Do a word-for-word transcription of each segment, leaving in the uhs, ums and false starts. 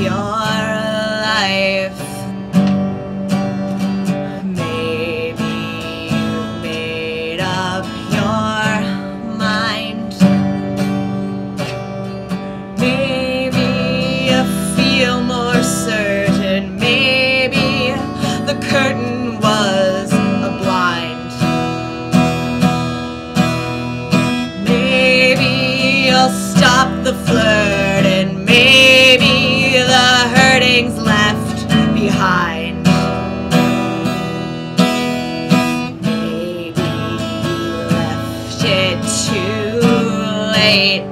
your life. Maybe you've made up your mind. Maybe you feel more certain. Maybe the curtain was a blind. Maybe you'll stop the flirt, and maybe the hurting's left behind. Maybe you left it too late.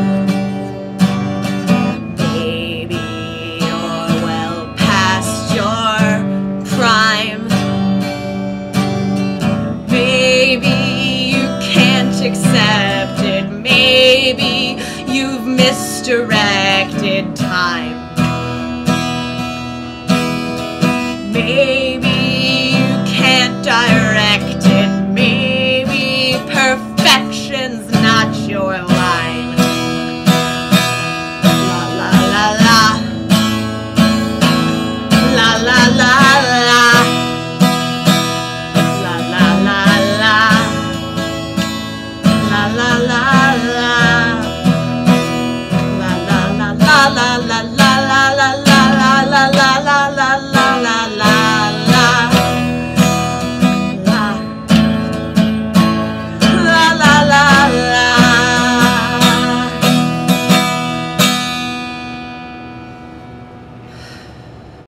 Maybe you're well past your prime. Maybe you can't accept it. Maybe you've misdirected time. Maybe you can't direct